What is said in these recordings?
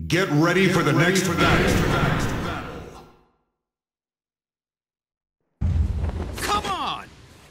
Get ready for the next battle. Come on!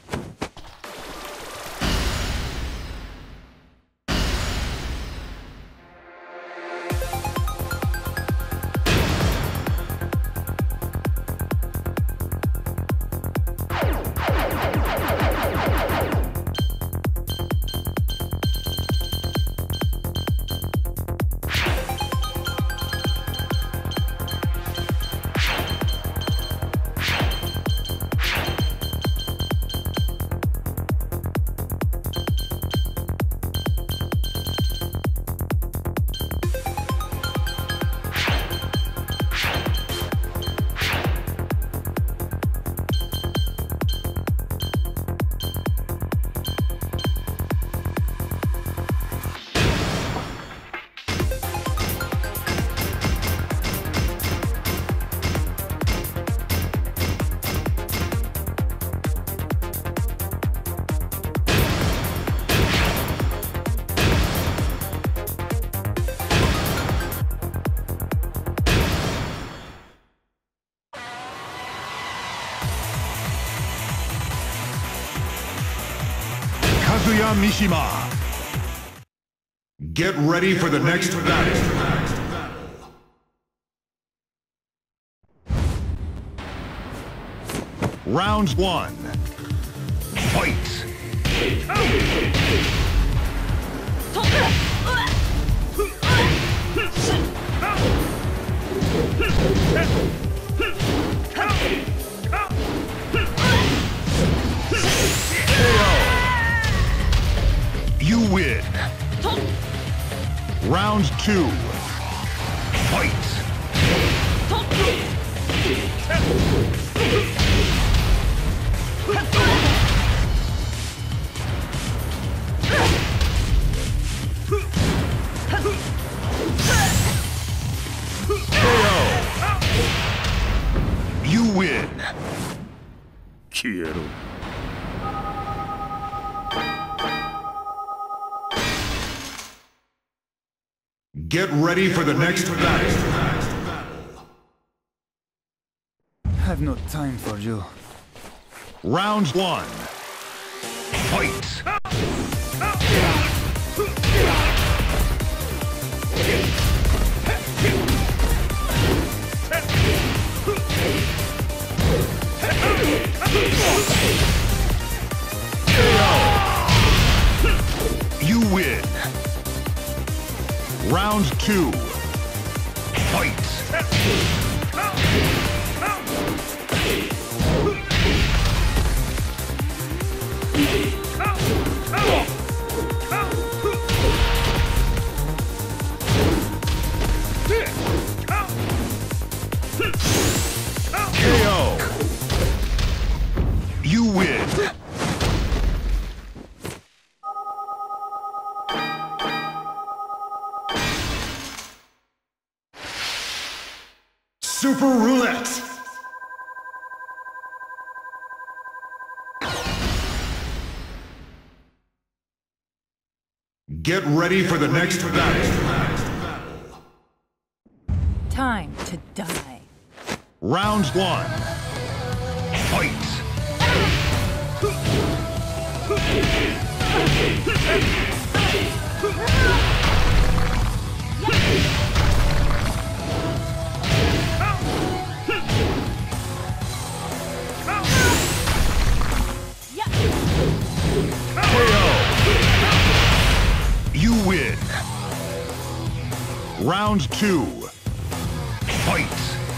Kazuya Mishima. Get ready for the next battle. Round 1. Fight! You win. Round 2. Fight. You win. Quiero. Get ready for the next battle. Have no time for you. Round 1. Fight! You win. Round 2. Fight! KO! You win. Super Roulette! Get ready for the next battle. Time to die. Round 1. Fight! You win. Round 2. Fight.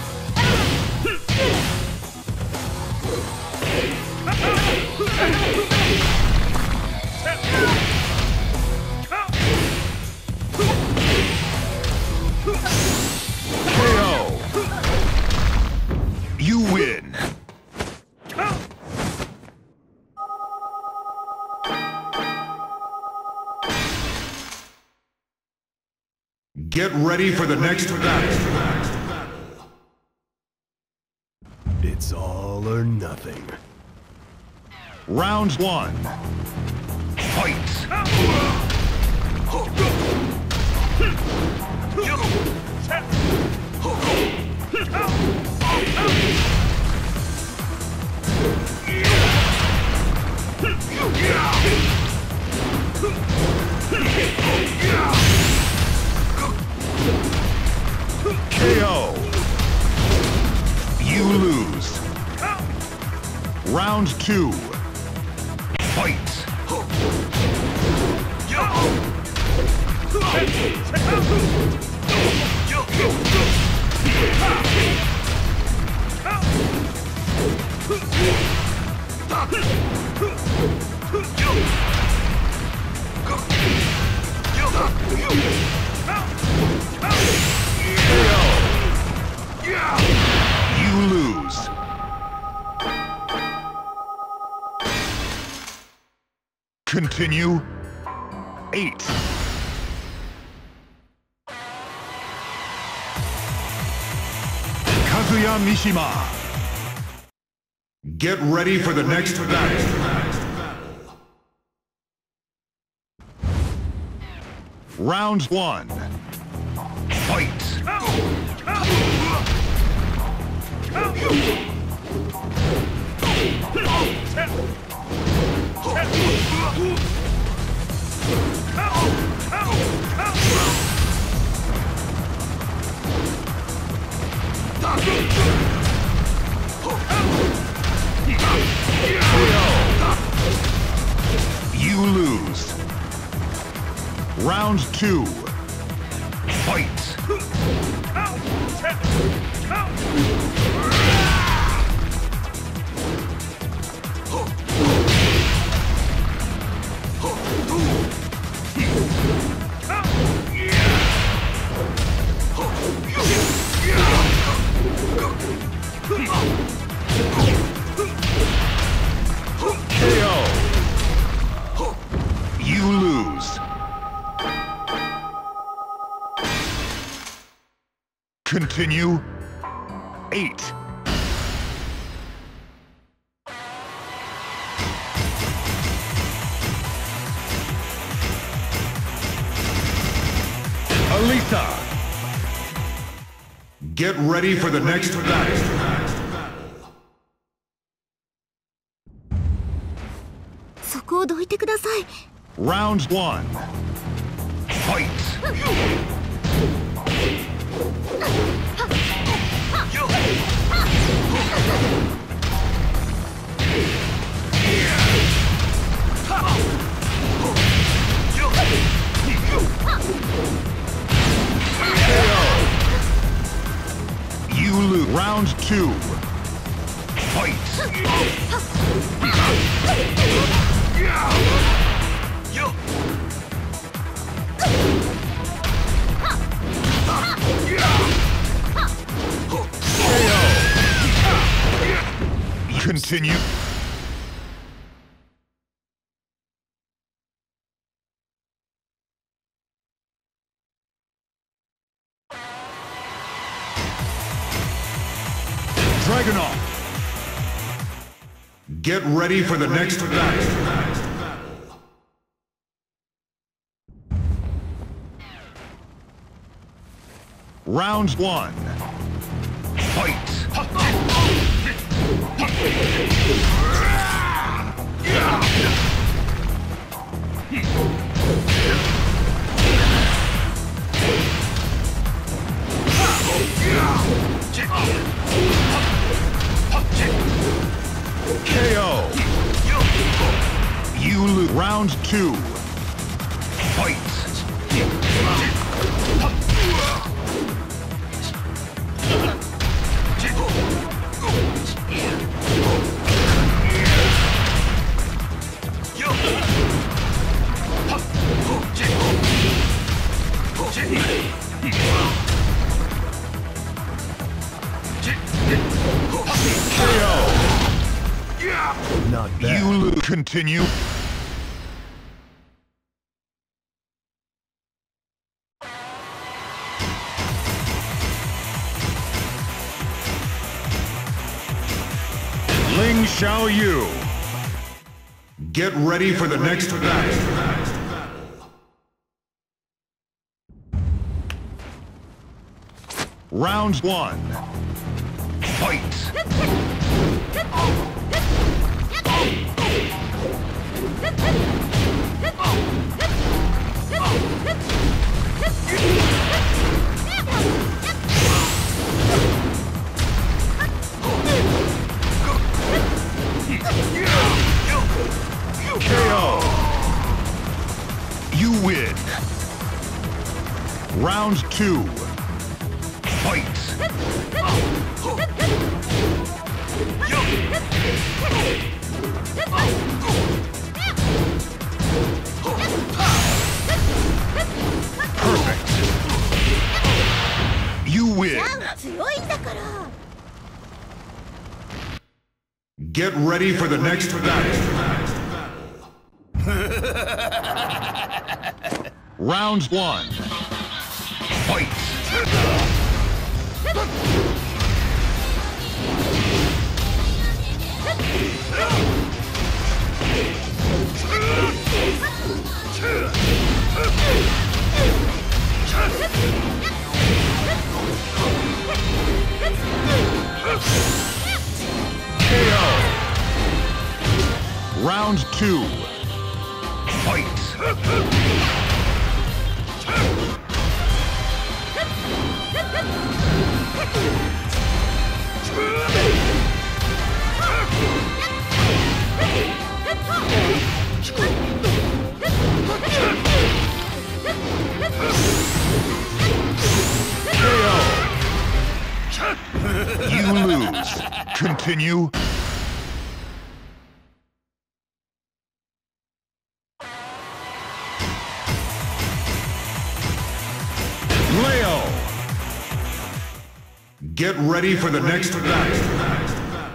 KO. You win. Get ready for the next battle. It's all or nothing. Round 1. Fight! KO. You lose. Round 2. Fight. You lose. Continue. 8. Kazuya Mishima. Get ready for the next battle. Round 1. Fight. You lose. Round 2. Fight. KO. You lose. Continue. 8. Alisa. Get ready for the next battle. そこをどいてください。 Round 1. Fight. You lose. Round 2. Fight. Continue. Dragonball. Get ready for the next battle. Round 1. Fight. KO. You lose. Round 2. Fight. Not bad. You lose. Continue. Ling Xiaoyu. Get ready for the next battle. Round 1. Fight! KO! You win! Round 2. Fight! Perfect! You win! Get ready for the next battle! Round 1. Fight! KO! Round 2. Fight! KO! You lose. Continue. Get ready for the next battle.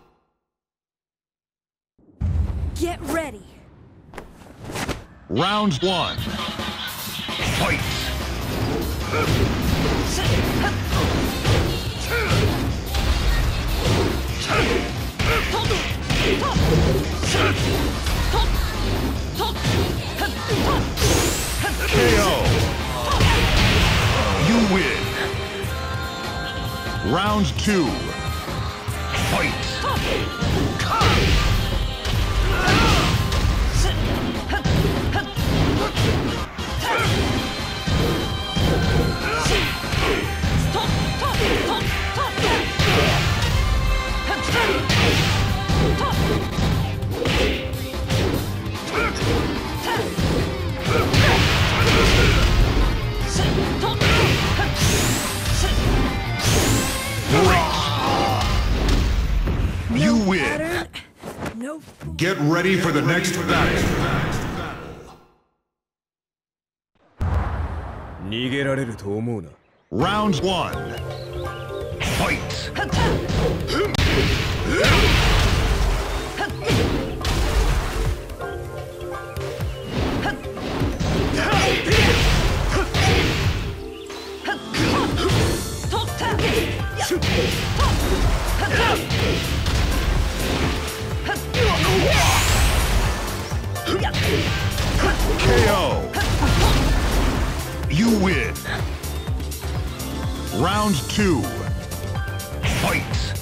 Get ready. Round 1. Fight. KO. You win. Round 2. Fight! You win. Get ready for the next battle. 逃げられると思うな。 Round 1. Fight. KO. You win. Round 2. Fight.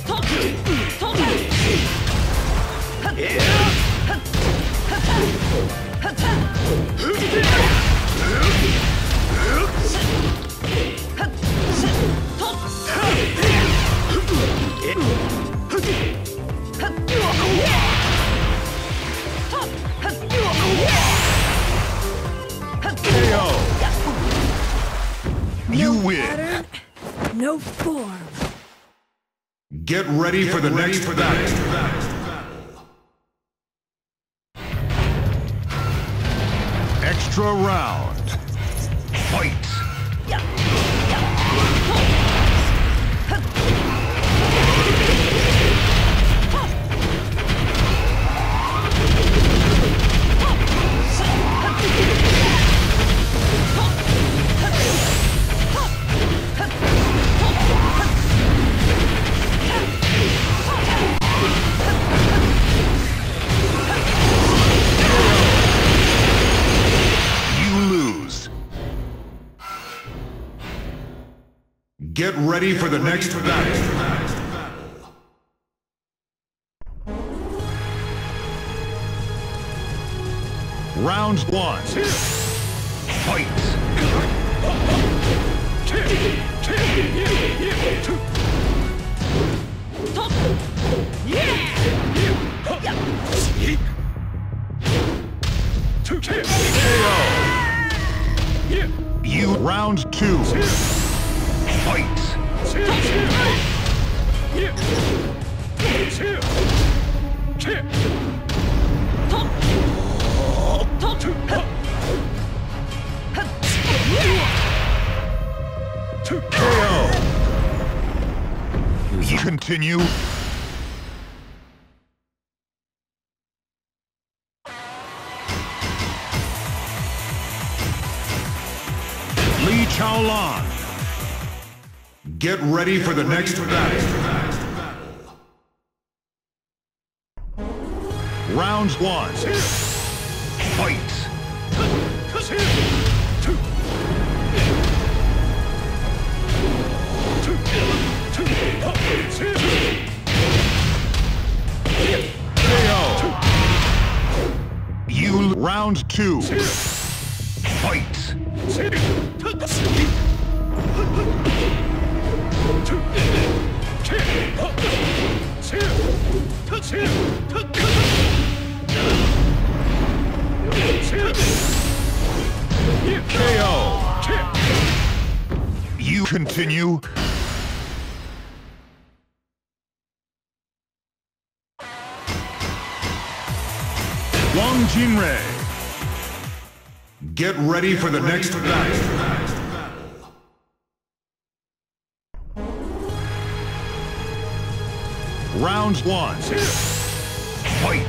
KO. You win. No form. Get ready for the next battle. Extra round. Fight. Get ready for the next battle. Round 1. Fight! You round 2. Fight! KO! You continue. Lee Chaolan. Get ready for the next battle. Round 1. Fight! KO! You round 2. Fight! KO! You continue. Wang Jinrei. Get ready for the next battle. Round 1. Fight!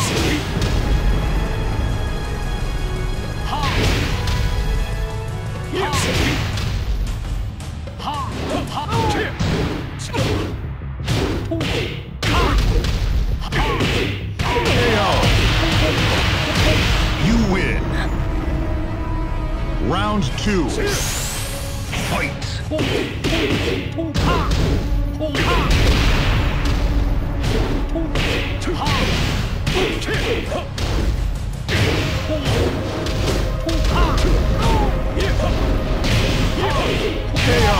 You win. Round 2. Fight! KO!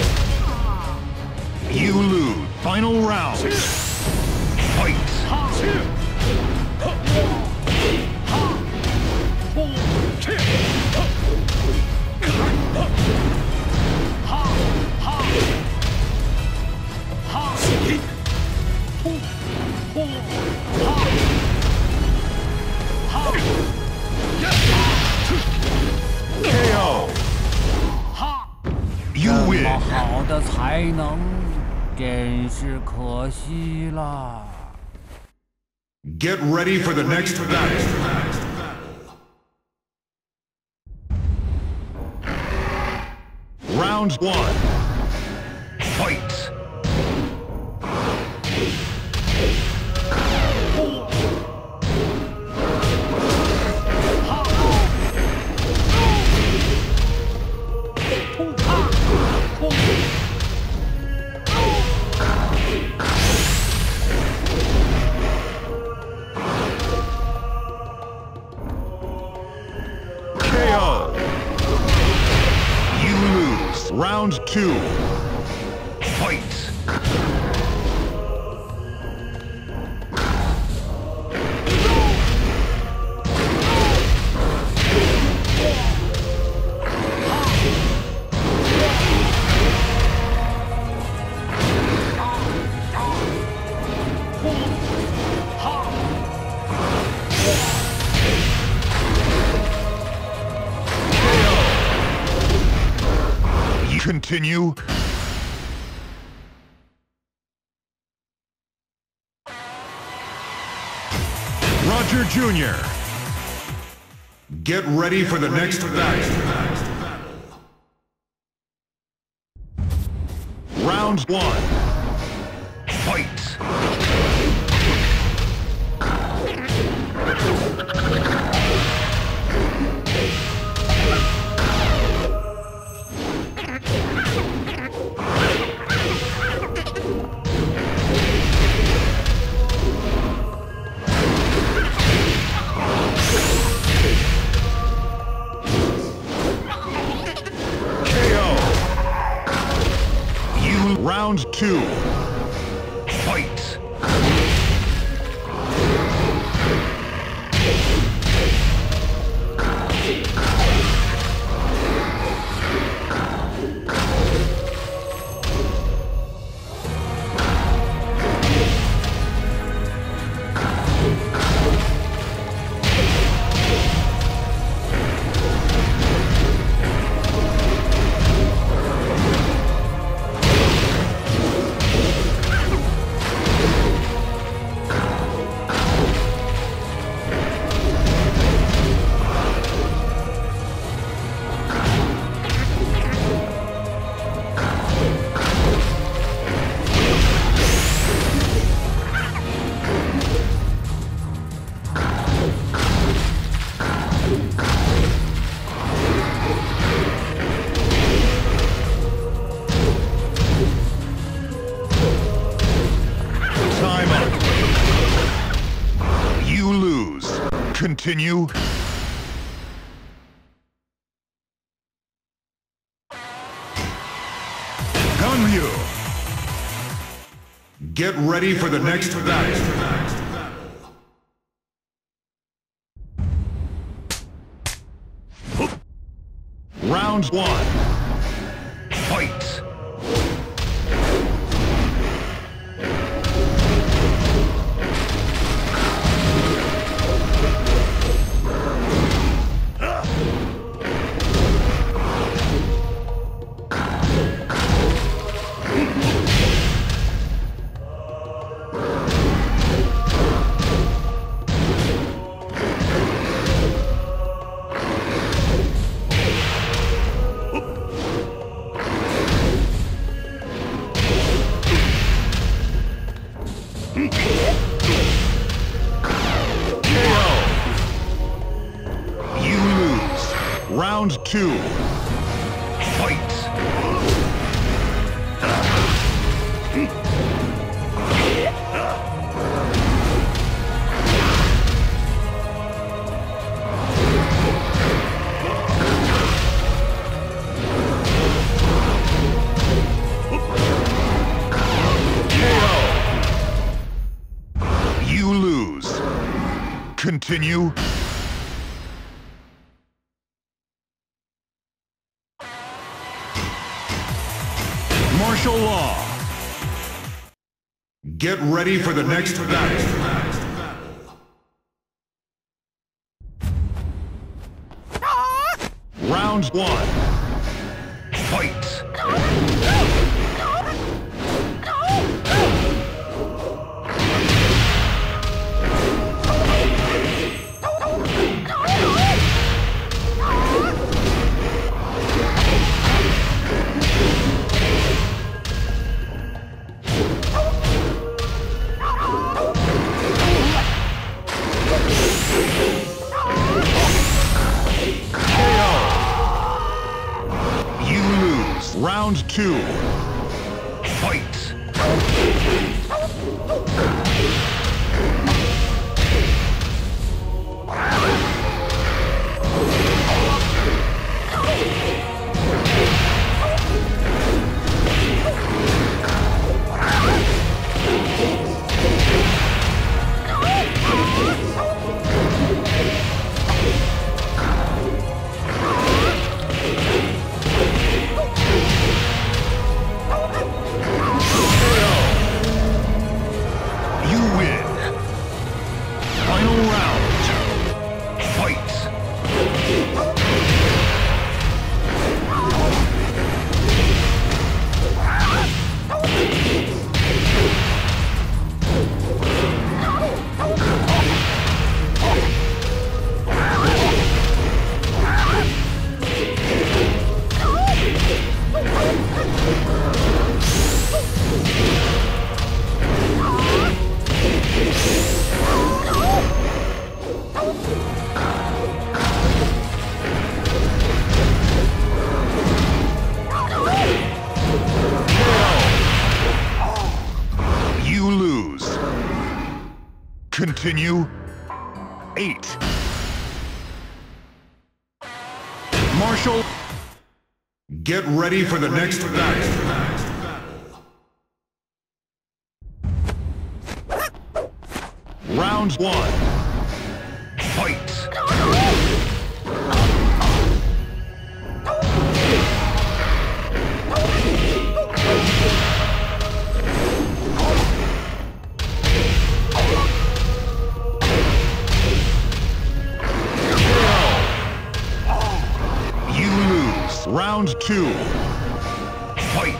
You lose. Final round. Fight! KO! You win. 好的才能，真是可惜了。 Get ready for the next battle. Round 1. Fight! KO! You lose. Round 2. Fight! Continue. Roger Jr. Get ready for the next battle. Round 1. Fight! two. Fight! Continue. Ganryu. Get ready for the next battle. Round one. Fight. Round two. Fight! You lose. Continue. Martial law. Get ready for the next battle. Round one. Fight. Round two. Fight! Continue. 8. Marshal. Get ready for the next battle. Round one. Fight. You lose. Round two. Fight.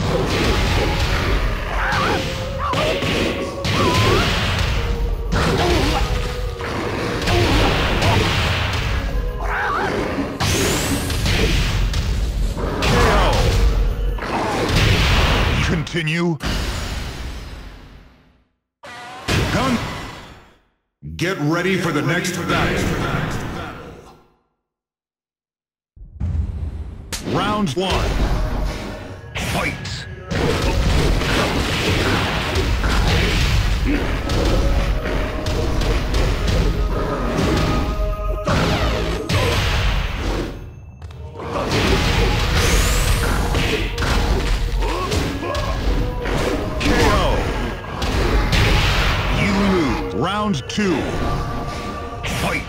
Continue. Gun. Get ready for the next battle. Round one. Fight. Round two. Fight.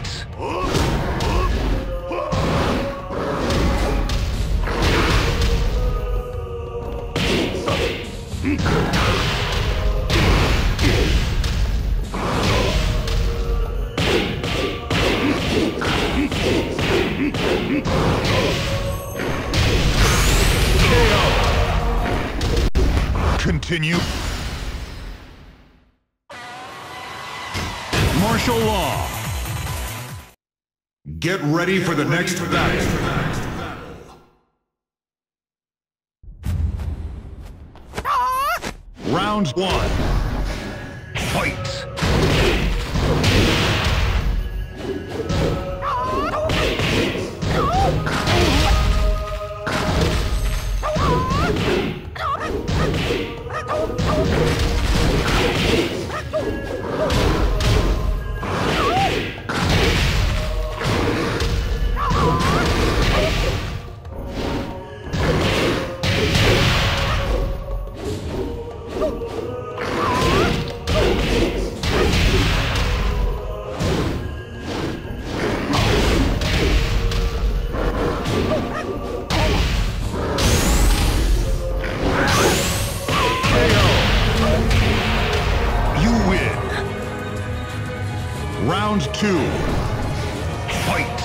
Continue. Martial law. Get ready for the next battle. Round one. Fight. Round two. Fight.